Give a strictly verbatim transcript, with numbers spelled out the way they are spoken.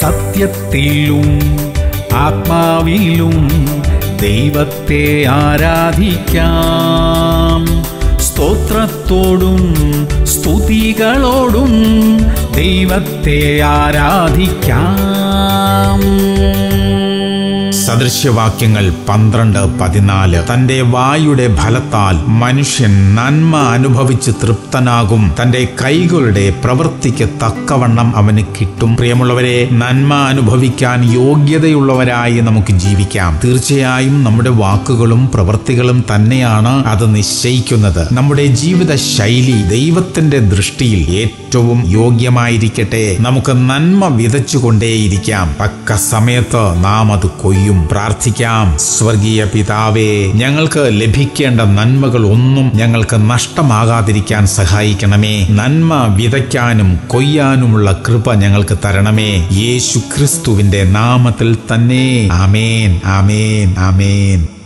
സത്യത്തിലും ആത്മാവിലും ദൈവത്തെ ആരാധിക്കാം. സ്തോത്രത്തോടും സ്തുതികളോടും ദൈവത്തെ ആരാധിക്കാം. സദൃശ്യവാക്യങ്ങൾ പന്ത്രണ്ട് പതിനാല്. തന്റെ വായുടെ ഫലത്താൽ മനുഷ്യൻ നന്മ അനുഭവിച്ച് തൃപ്തനാകും, തന്റെ കൈകളുടെ പ്രവൃത്തിക്ക് തക്കവണ്ണം അവന് കിട്ടും. പ്രിയമുള്ളവരെ, നന്മ അനുഭവിക്കാൻ യോഗ്യതയുള്ളവരായി നമുക്ക് ജീവിക്കാം. തീർച്ചയായും നമ്മുടെ വാക്കുകളും പ്രവൃത്തികളും തന്നെയാണ് അത് നിശ്ചയിക്കുന്നത്. നമ്മുടെ ജീവിത ശൈലി ദൈവത്തിന്റെ ദൃഷ്ടിയിൽ ഏറ്റവും യോഗ്യമായിരിക്കട്ടെ. നമുക്ക് നന്മ വിതച്ചുകൊണ്ടേയിരിക്കാം. തക്ക സമയത്ത് നാം അത് കൊയ്യും. പ്രാർത്ഥിക്കാം. സ്വർഗീയ പിതാവേ, ഞങ്ങൾക്ക് ലഭിക്കേണ്ട നന്മകൾ ഒന്നും ഞങ്ങൾക്ക് നഷ്ടമാകാതിരിക്കാൻ സഹായിക്കണമേ. നന്മ വിതയ്ക്കാനും കൊയ്യാനുമുള്ള കൃപ ഞങ്ങൾക്ക് തരണമേ. യേശു ക്രിസ്തുവിന്റെ നാമത്തിൽ തന്നെ. ആമേൻ, ആമേൻ, ആമേൻ.